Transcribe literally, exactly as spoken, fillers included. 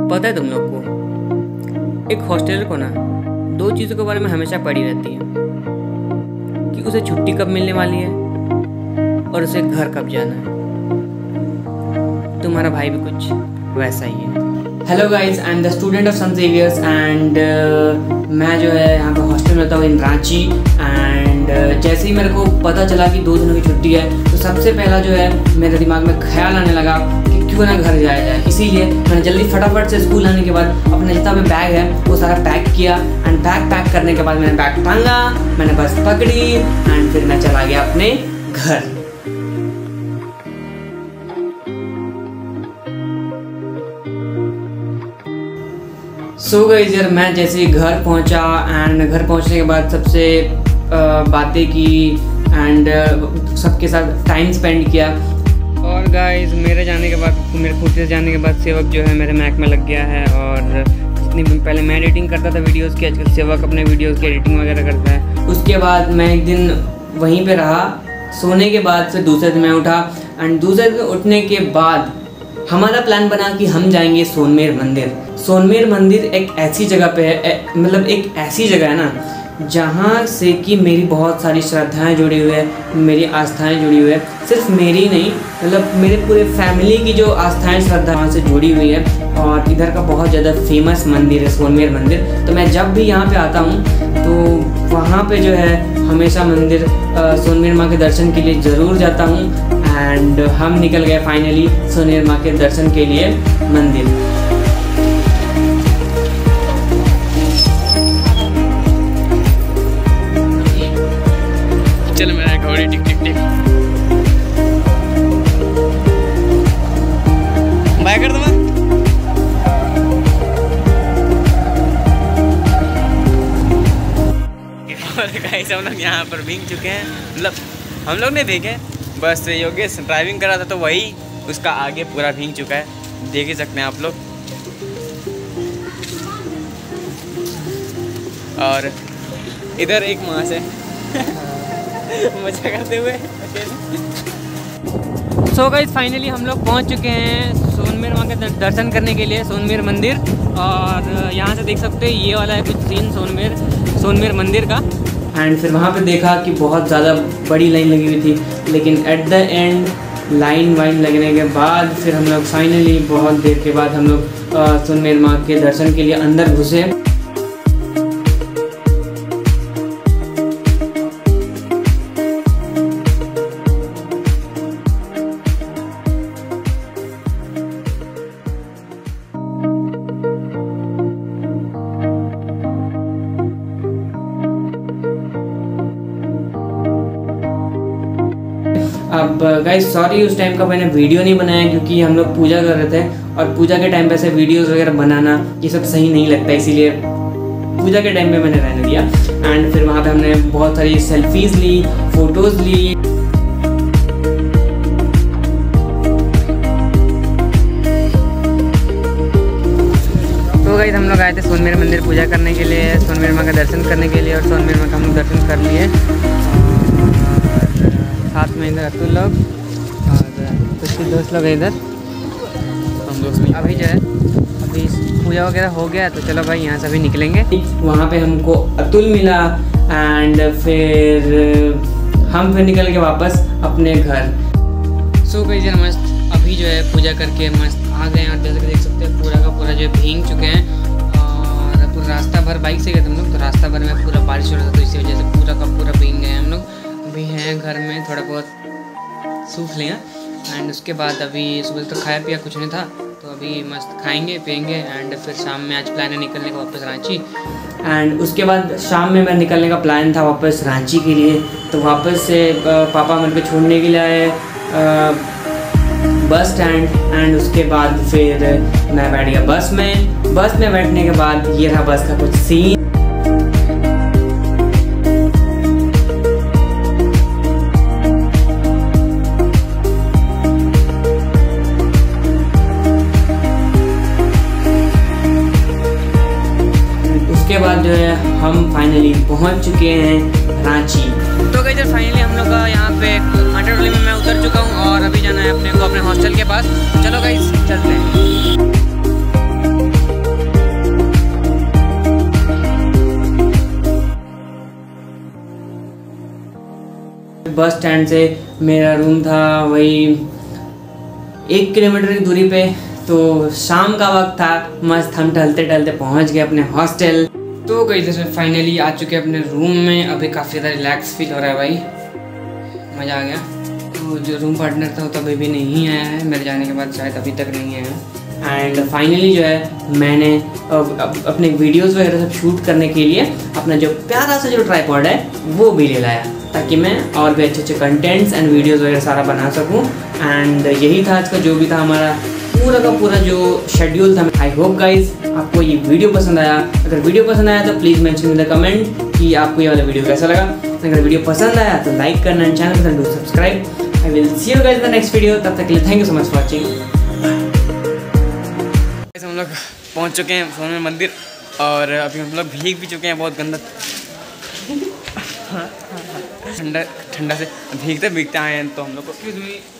पता है तुम लोग को, एक हॉस्टलर को ना दो चीज़ों के बारे में हमेशा पड़ी रहती है कि उसे छुट्टी कब मिलने वाली है और उसे घर कब जाना है। तुम्हारा भाई भी कुछ वैसा ही है। Hello guys, I am the student of Saint Xavier's and मैं जो है यहाँ पे हॉस्टल में रहता हूँ इन रांची। एंड uh, जैसे ही मेरे को पता चला कि दो दिनों की छुट्टी है तो सबसे पहला जो है मेरे दिमाग में ख्याल आने लगा कि क्यों ना घर जाया जाए। इसीलिए मैंने जल्दी फटाफट से स्कूल आने के बाद अपने जितना भी बैग है वो सारा पैक किया। एंड बैग पैक करने के बाद मैंने बैग टांगा, मैंने बस पकड़ी एंड फिर मैं चला गया अपने घर। सो गाइस यार, मैं जैसे घर पहुंचा एंड घर पहुंचने के बाद सबसे बातें की एंड सबके साथ टाइम स्पेंड किया। और गाइस मेरे जाने के बाद, मेरे खुद से जाने के बाद सेवक जो है मेरे मैक में लग गया है। और जितनी पहले मैं एडिटिंग करता था वीडियोस की, आजकल सेवक अपने वीडियोस की एडिटिंग वगैरह करता है। उसके बाद मैं एक दिन वहीं पे रहा, सोने के बाद फिर दूसरे दिन मैं उठा एंड दूसरे दिन उठने के बाद हमारा प्लान बना कि हम जाएंगे सोनमेर मंदिर। सोनमेर मंदिर एक ऐसी जगह पे है, मतलब एक ऐसी जगह है ना जहाँ से कि मेरी बहुत सारी श्रद्धाएं जुड़ी हुई है, मेरी आस्थाएं जुड़ी हुई है। सिर्फ मेरी नहीं, मतलब मेरे पूरे फैमिली की जो आस्थाएं श्रद्धा वहाँ से जुड़ी हुई है। और इधर का बहुत ज़्यादा फेमस मंदिर है सोनमेर मंदिर। तो मैं जब भी यहाँ पे आता हूँ तो वहाँ पे जो है हमेशा मंदिर सोनमेर माँ के दर्शन के लिए ज़रूर जाता हूँ। एंड हम निकल गए फाइनली सोनमेर माँ के दर्शन के लिए मंदिर। चल मेरा घोड़ी टिक टिक टिक बाय कर दूँगा। गाइस हम लोग यहाँ पर भीग चुके हैं, मतलब हम लोग नहीं भीगे, बस योगेश ड्राइविंग कर रहा था तो वही उसका आगे पूरा भीग चुका है, देख ही सकते हैं आप लोग। और इधर एक मास है मजा करते हुए। सो गाइस फाइनली हम लोग पहुंच चुके हैं सोनमेर माँ के दर्शन करने के लिए, सोनमेर मंदिर। और यहाँ से देख सकते हैं ये वाला है कुछ सीन सोनमेर सोनमेर मंदिर का। एंड फिर वहाँ पे देखा कि बहुत ज़्यादा बड़ी लाइन लगी हुई थी, लेकिन एट द एंड लाइन वाइन लगने के बाद फिर हम लोग फाइनली बहुत देर के बाद हम लोग सोनमेर माँ के दर्शन के लिए अंदर घुसे। अब गाइस सॉरी उस टाइम का मैंने वीडियो नहीं बनाया क्योंकि हम लोग पूजा कर रहे थे और पूजा के टाइम पे ऐसे वीडियोस वगैरह बनाना ये सब सही नहीं लगता, इसीलिए पूजा के टाइम पे मैंने रहने दिया। एंड फिर वहाँ पे हमने बहुत सारी सेल्फीज ली, फोटोज़ ली। तो गाइस हम लोग आए थे सोनमेर मंदिर पूजा करने के लिए, सोनमेर माँ का दर्शन करने के लिए। और सोनमेर माँ का हम लोग दर्शन कर लिए। साथ में इधर अतुल लोग और कुछ कुछ दोस्त लोग हैं इधर। हम दोस्त नहीं, अभी जो है अभी पूजा वगैरह हो गया तो चलो भाई यहाँ से अभी निकलेंगे। वहाँ पे हमको अतुल मिला एंड फिर हम फिर निकल के वापस अपने घर। सो गई जरा मस्त अभी जो है पूजा करके मस्त आ गए हैं। और जैसे कि देख सकते हैं पूरा का पूरा जो है भीग चुके हैं। और पूरा रास्ता भर बाइक से गए हम लोग, तो रास्ता भर में पूरा बारिश हो रहा था तो इसी वजह से पूरा का पूरा भीग गए हम लोग। अभी हैं घर में, थोड़ा बहुत सूख लिया। एंड उसके बाद अभी सुबह तो खाया पिया कुछ नहीं था तो अभी मस्त खाएंगे पियेंगे। एंड फिर शाम में आज प्लान है निकलने का वापस रांची। एंड उसके बाद शाम में मैं निकलने का प्लान था वापस रांची के लिए। तो वापस से पापा मेरे को छोड़ने के लिए आए बस स्टैंड। एंड उसके बाद फिर मैं बैठ गया बस में। बस में बैठने के बाद ये रहा बस का कुछ सीन। उसके बाद जो है हम फाइनली पहुंच चुके हैं रांची। तो गाइस फाइनली हम लोग यहाँ पे आटा टोली में मैं उतर चुका हूँ और अभी जाना है अपने को अपने हॉस्टल के पास। चलो गाइस चलते हैं। बस स्टैंड से मेरा रूम था वही एक किलोमीटर की दूरी पे। तो शाम का वक्त था, मस्त हम टहलते टहलते पहुंच गए अपने हॉस्टल। तो गई जैसे फाइनली आ चुके अपने रूम में। अभी काफ़ी ज़्यादा रिलैक्स फील हो रहा है भाई, मज़ा आ गया। तो जो रूम पार्टनर था वो तो अभी भी नहीं आया है, मेरे जाने के बाद शायद अभी तक नहीं आया है। एंड फाइनली जो है मैंने अब, अब अपने वीडियोस वगैरह सब शूट करने के लिए अपना जो प्यारा सा जो ट्राइपॉड है वो भी ले लाया, ताकि मैं और भी अच्छे अच्छे कंटेंट्स एंड वीडियोस वगैरह सारा बना सकूं। एंड यही था आज का जो भी था हमारा पूरा का पूरा जो शेड्यूल था। आई होप गाइज आपको ये वीडियो पसंद आया। अगर वीडियो पसंद आया तो please mention in the comment कि आपको ये वाला वीडियो कैसा लगा। अगर वीडियो पसंद आया तो लाइक करना एंड चैनल को do subscribe. I will see you guys in the next video. तब तक के लिए thank you so much for watching. हम लोग पहुंच चुके हैं सोने मंदिर और अभी हम लोग भीग भी चुके हैं बहुत गंदा ठंडा ठंडा से भीगते भीगते आए हैं। तो हम लोग को